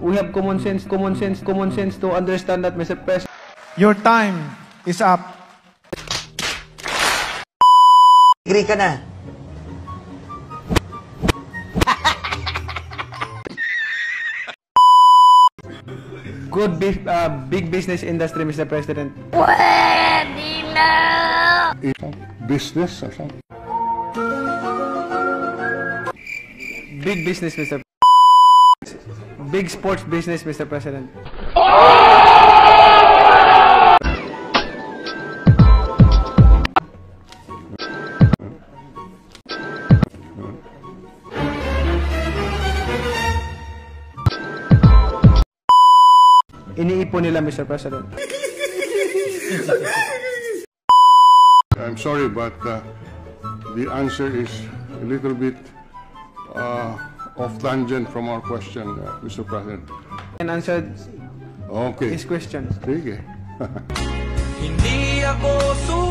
We have common sense to understand that, Mr. President. Your time is up. Agree ka na. Good big business industry, Mr. President. Pwede na! Business or something. Big business, Mr. Big sports business, Mr. President. Iniipon nila, Mr. President. I'm sorry, but the answer is a little bit off tangent from our question, Mr. President. And answered Okay. his question. Sige. Hindi ako